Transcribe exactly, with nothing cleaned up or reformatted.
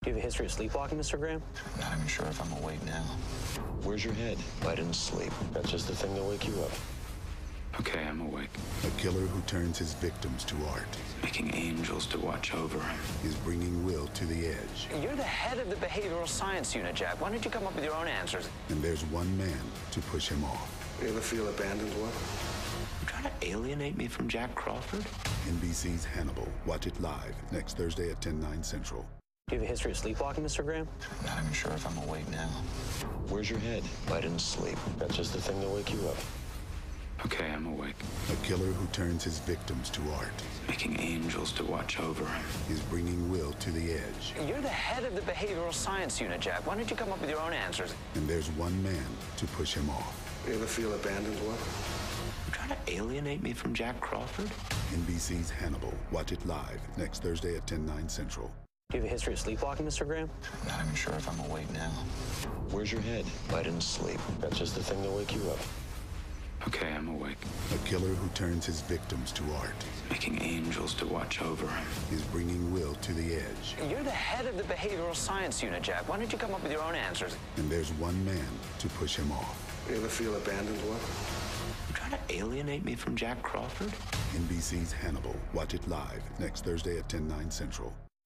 Do you have a history of sleepwalking, Mister Graham? Not even sure if I'm awake now. Where's your head? I didn't sleep. That's just the thing that wake you up. Okay, I'm awake. A killer who turns his victims to art Making angels to watch over him. is bringing Will to the edge. You're the head of the behavioral science unit, Jack. Why don't you come up with your own answers? And there's one man to push him off. You ever feel abandoned, Will? You trying to alienate me from Jack Crawford? N B C's Hannibal. Watch it live next Thursday at ten, nine central. Do you have a history of sleepwalking, Mister Graham? Not even sure if I'm awake now. Where's your head? I didn't sleep. That's just the thing that wake you up. Okay, I'm awake. A killer who turns his victims to art Making angels to watch over him. is bringing Will to the edge. You're the head of the behavioral science unit, Jack. Why don't you come up with your own answers? And there's one man to push him off. You ever feel abandoned, Will? You trying to alienate me from Jack Crawford? N B C's Hannibal. Watch it live next Thursday at ten, nine central. Do you have a history of sleepwalking, Mister Graham? Not even sure if I'm awake now. Where's your head? I didn't sleep. That's just the thing that wake you up. Okay, I'm awake. A killer who turns his victims to art Making angels to watch over him. is bringing Will to the edge. You're the head of the behavioral science unit, Jack. Why don't you come up with your own answers? And there's one man to push him off. You ever feel abandoned, Will? You trying to alienate me from Jack Crawford? N B C's Hannibal. Watch it live next Thursday at ten, nine central.